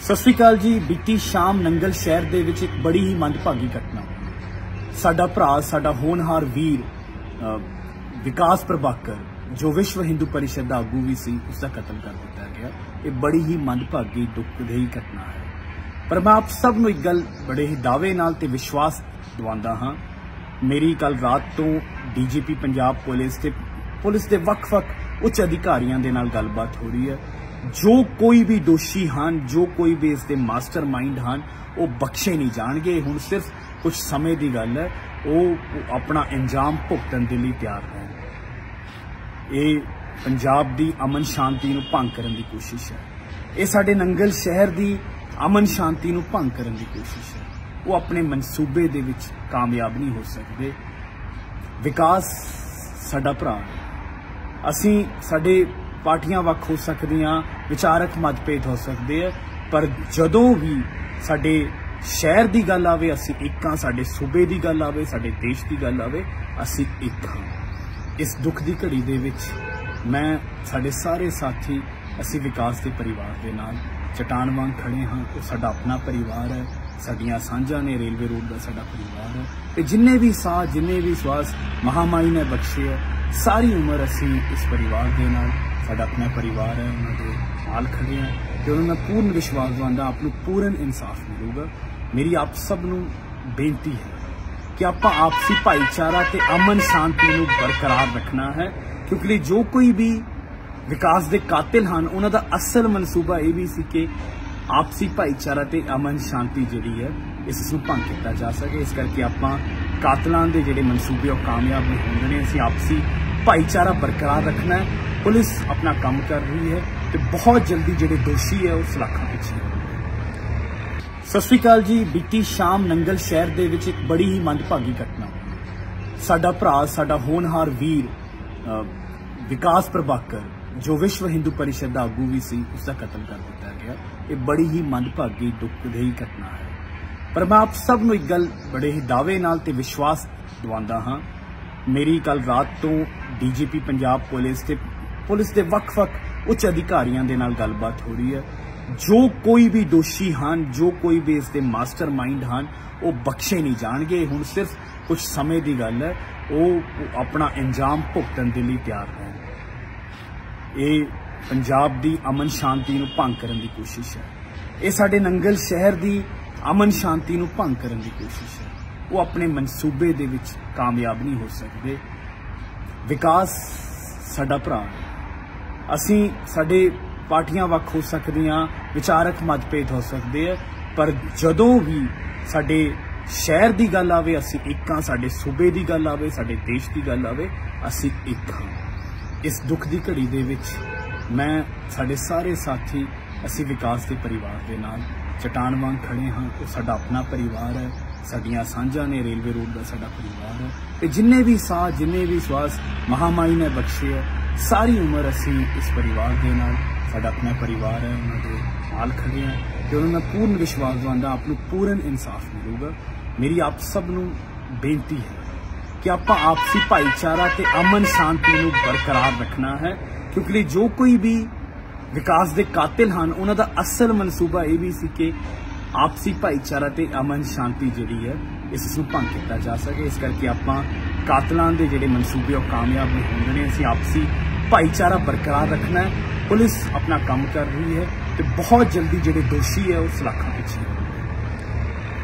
सत श्री अकाल जी। बीती शाम नंगल शहर दे विच एक बड़ी ही मंदभागी घटना साडा भरा साडा होनहार वीर विकास प्रभाकर जो विश्व हिंदू परिषद का आगू भी सी उसका कतल कर दिया गया। ये बड़ी ही मंदभागी दुखदाई घटना है, पर मैं आप सब नूं एक गल बड़े ही दावे नाल ते विश्वास दिवांदा हाँ। मेरी कल रात तो DGP पंजाब पुलिस के वक्-वक् उच्च अधिकारियों के नाल गलबात हो रही है। जो कोई भी दोषी हैं, जो कोई भी इसके मास्टर माइंड हैं, वो बख्शे नहीं जाएंगे। हुण सिर्फ कुछ समय की गल है, वो अपना अंजाम भुगतन के लिए तैयार हैं। ये पंजाब की अमन शांति नूं भंग करने की कोशिश है। ये साडे नंगल शहर की अमन शांति नूं भंग करने की कोशिश है। वो अपने मनसूबे दे विच कामयाब नहीं हो सकते। विकास साडा भरा है। असीं साडे पार्टियां वख हो सकदियां, विचारक मतभेद हो सकते हैं, पर जदों भी साडे शहर की गल आवे असीं एक हां, साडे सूबे की गल आवे, साडे देश की गल आवे असीं एक हां। इस दुख की घड़ी दे विच मैं साडे सारे साथी असीं विकास के परिवार के नाल चट्टान वांग खड़े हाँ। वो साडा अपना परिवार है, साडियां सांझां ने, रेलवे रोड का साडा परिवार है। ते जिन्ने भी साह, जिन्ने भी श्वास महामाई ने बख्शे है, सारी उम्र असीं इस परिवार के नाल, साडा अपना परिवार है, उन्होंने नाल खड़े हैं। तो उन्होंने पूर्ण विश्वास दिवांदा आप लोग पूर्ण इंसाफ मिलेगा। मेरी आप सब नूं बेनती है कि आपां आपसी भाईचारा ते अमन शांति नूं बरकरार रखना है, क्योंकि जो कोई भी विकास के कातिल हैं उन्हों का असल मनसूबा यह भी सी कि आपसी भाईचारा ते अमन शांति जिहड़ी है इस भंग किया जा सके। इस करके आपां कातलां दे जिहड़े मनसूबे कामयाब नहीं होंदे ने। असीं आपसी भाईचारा बरकरार रखना है। पुलिस अपना काम कर रही है तो बहुत जल्दी जिहड़े दोषी है वो सलाखां पिछे। सत श्री अकाल जी। बीती शाम नंगल शहर दे विच एक बड़ी ही मंदभागी घटना साडा भरा साडा होनहार वीर विकास प्रभाकर जो विश्व हिंदू परिषद का आगू भी सी उसका कतल कर दिया गया। ये बड़ी ही मंदभागी दुखदाई घटना है, पर मैं आप सब नूं एक गल बड़े ही दावे नाल ते विश्वास दिवांदा हाँ। मेरी कल रात तो DGP पंजाब पुलिस के वक्-वक् उच्च अधिकारियों के नाल गलबात हो रही है। जो कोई भी दोषी हैं, जो कोई भी इसके मास्टर माइंड हैं, वो बख्शे नहीं जाएंगे। हुण सिर्फ कुछ समय की गल है, वो अपना अंजाम भुगतन के लिए तैयार हैं। ये पंजाब की अमन शांति नूं भंग करने की कोशिश है। ये साडे नंगल शहर की अमन शांति नूं भंग करने की कोशिश है। वो अपने मनसूबे दे विच कामयाब नहीं हो सकते। विकास साडा भरा है। असीं साडे पार्टियां वख हो सकदियां, विचारक मतभेद हो सकते हैं, पर जदों भी साडे शहर की गल आवे असीं एक हां, साडे सूबे की गल आवे, साडे देश की गल आवे असीं एक हां। इस दुख की घड़ी दे विच मैं साडे सारे साथी असीं विकास के परिवार के नाल चट्टान वांग खड़े हाँ। वो साडा अपना परिवार है, साडियां सांझां ने, रेलवे रोड का साडा परिवार है। ते जिन्ने भी साह, जिन्ने भी श्वास महामाई ने बख्शे है, सारी उम्र असीं इस परिवार के नाल, साडा अपना परिवार है, उन्होंने नाल खड़े हैं। तो उन्होंने पूर्ण विश्वास दिवांदा आप लोग पूर्ण इंसाफ मिलेगा। मेरी आप सब नूं बेनती है कि आपां आपसी भाईचारा ते अमन शांति नूं बरकरार रखना है, क्योंकि जो कोई भी विकास के कातिल हैं उन्हों का असल मनसूबा यह भी सी कि आपसी भाईचारा ते अमन शांति जिहड़ी है इस भंग किया जा सके। इस करके आपां कातलां दे जिहड़े मनसूबे कामयाब नहीं होंदे ने। असीं आपसी भाईचारा बरकरार रखना है। पुलिस अपना काम कर रही है तो बहुत जल्दी जिहड़े दोषी है वो सलाखां पिछे।